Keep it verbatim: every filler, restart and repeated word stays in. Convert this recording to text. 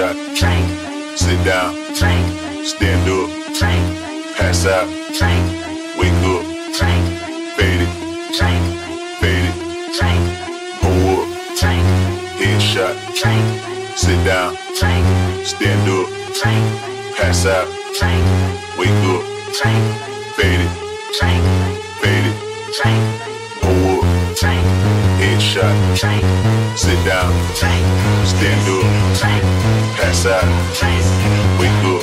shot, sit down, stand up, pass out, wake up, fade it, fade it, pull up, headshot, sit down, stand up, pass out, wake up, fade it, fade it, pull up, headshot, sit down, stand up, pass out, wake up.